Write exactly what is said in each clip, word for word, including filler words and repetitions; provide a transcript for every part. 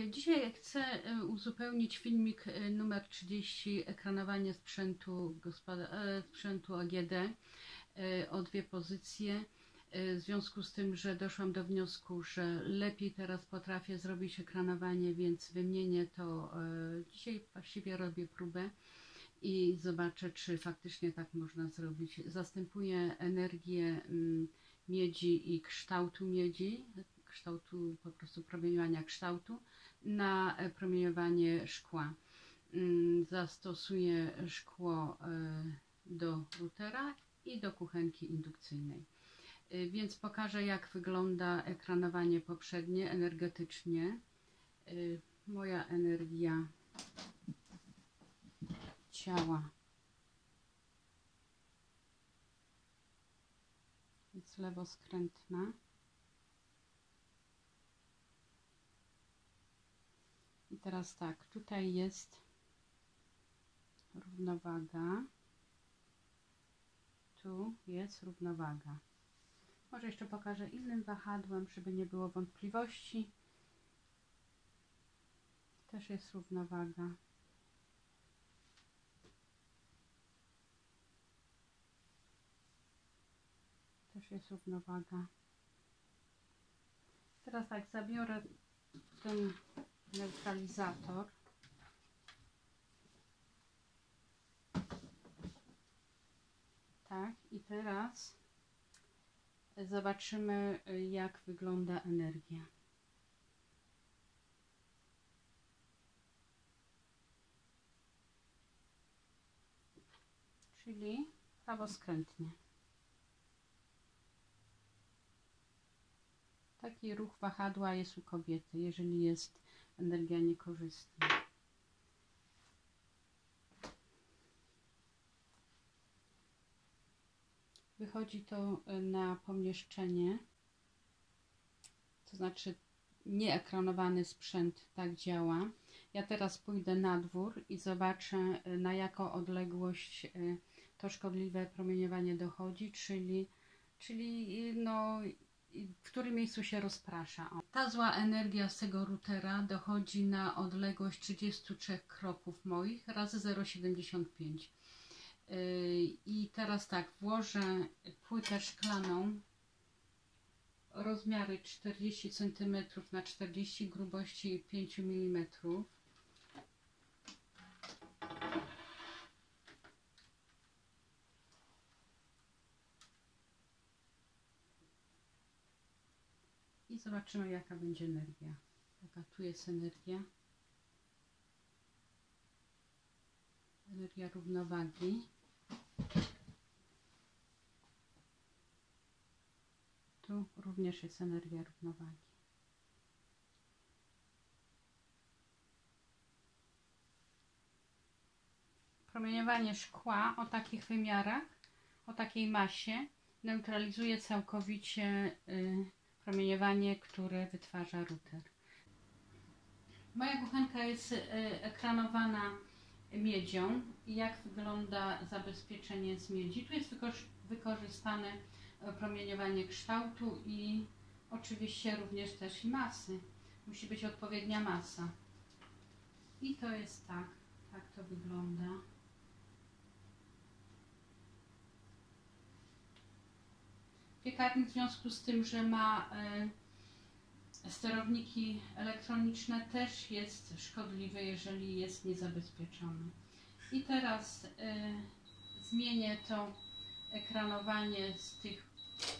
Dzisiaj chcę uzupełnić filmik numer trzydzieści, ekranowanie sprzętu, sprzętu A G D o dwie pozycje. W związku z tym, że doszłam do wniosku, że lepiej teraz potrafię zrobić ekranowanie, więc wymienię to. Dzisiaj właściwie robię próbę i zobaczę, czy faktycznie tak można zrobić. Zastępuję energię miedzi i kształtu miedzi, kształtu po prostu promieniowania kształtu na promieniowanie szkła. Zastosuję szkło do routera i do kuchenki indukcyjnej. Więc pokażę, jak wygląda ekranowanie poprzednie energetycznie. Moja energia ciała jest lewoskrętna. I teraz tak, tutaj jest równowaga, tu jest równowaga. Może jeszcze pokażę innym wahadłem, żeby nie było wątpliwości. Też jest równowaga. Też jest równowaga. Teraz tak, zabiorę ten neutralizator. Tak, i teraz zobaczymy, jak wygląda energia. Czyli prawoskrętnie. Taki ruch wahadła jest u kobiety, jeżeli jest energia niekorzystna. Wychodzi to na pomieszczenie, to znaczy nieekranowany sprzęt tak działa. Ja teraz pójdę na dwór i zobaczę, na jaką odległość to szkodliwe promieniowanie dochodzi, czyli, czyli no, w którym miejscu się rozprasza. Ta zła energia z tego routera dochodzi na odległość trzydzieści trzy kroków moich razy zero przecinek siedemdziesiąt pięć. I teraz tak, włożę płytę szklaną, rozmiary czterdzieści centymetrów na czterdzieści, grubości pięć milimetrów. I zobaczymy, jaka będzie energia. Jaka tu jest energia. Energia równowagi. Tu również jest energia równowagi. Promieniowanie szkła o takich wymiarach, o takiej masie neutralizuje całkowicie y, promieniowanie, które wytwarza router. Moja kuchenka jest y, ekranowana miedzią. I jak wygląda zabezpieczenie z miedzi? Tu jest wykorzystane promieniowanie kształtu i oczywiście również też i masy. Musi być odpowiednia masa. I to jest tak, tak to wygląda. Piekarnik w związku z tym, że ma y, sterowniki elektroniczne, też jest szkodliwy, jeżeli jest niezabezpieczony. I teraz y, zmienię to ekranowanie z tych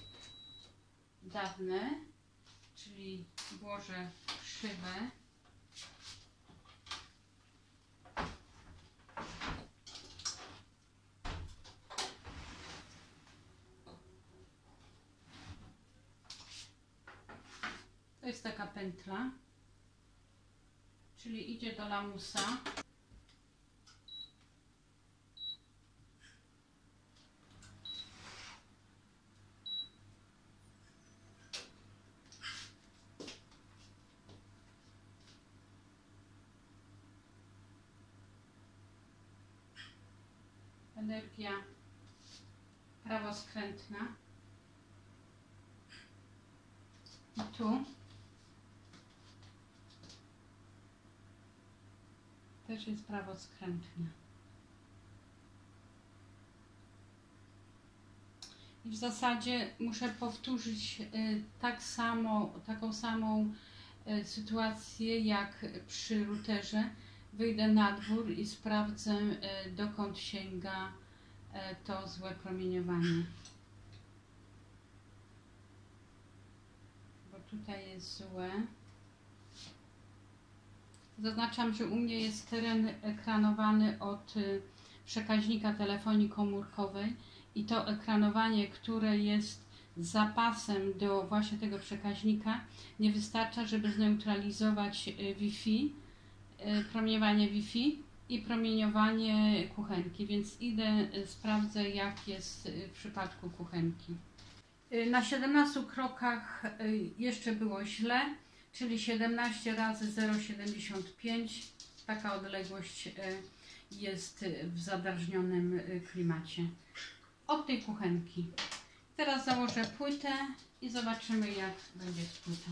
dawne, czyli włożę szybę. To jest taka pętla, czyli idzie do lamusa. Energia prawoskrętna. I tu Też jest prawoskrętne. I w zasadzie muszę powtórzyć tak samo, taką samą sytuację jak przy routerze. Wyjdę na dwór i sprawdzę, dokąd sięga to złe promieniowanie. Bo tutaj jest złe. Zaznaczam, że u mnie jest teren ekranowany od przekaźnika telefonii komórkowej i to ekranowanie, które jest zapasem do właśnie tego przekaźnika, nie wystarcza, żeby zneutralizować Wi-Fi, promieniowanie Wi-Fi i promieniowanie kuchenki, więc idę, sprawdzę, jak jest w przypadku kuchenki. Na siedemnastu krokach jeszcze było źle, czyli siedemnaście razy zero przecinek siedemdziesiąt pięć. Taka odległość jest w zadrażnionym klimacie od tej kuchenki. Teraz założę płytę i zobaczymy, jak będzie z płytą.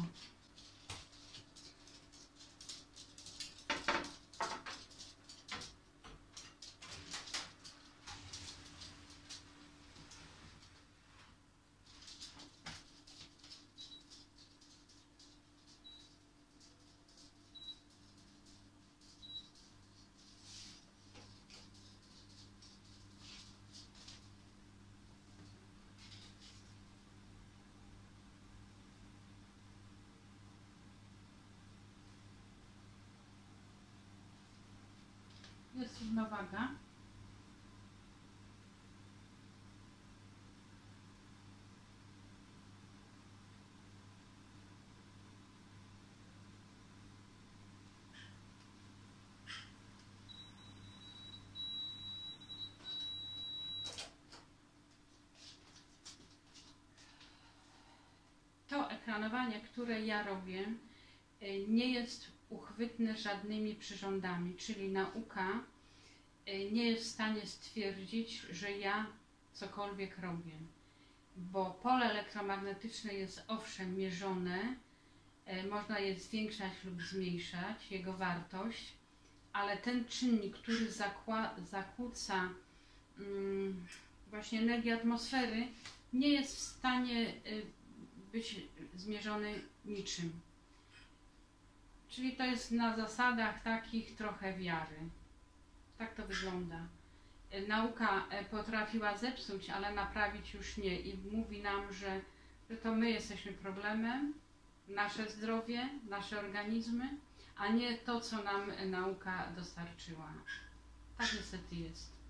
Jest równowaga. To ekranowanie, które ja robię, nie jest uchwytne żadnymi przyrządami, czyli nauka nie jest w stanie stwierdzić, że ja cokolwiek robię, bo pole elektromagnetyczne jest owszem mierzone, można je zwiększać lub zmniejszać, jego wartość, ale ten czynnik, który zakłóca um, właśnie energię atmosfery, nie jest w stanie być zmierzony niczym. Czyli to jest na zasadach takich trochę wiary. Tak to wygląda. Nauka potrafiła zepsuć, ale naprawić już nie. I mówi nam, że, że to my jesteśmy problemem, nasze zdrowie, nasze organizmy, a nie to, co nam nauka dostarczyła. Tak niestety jest.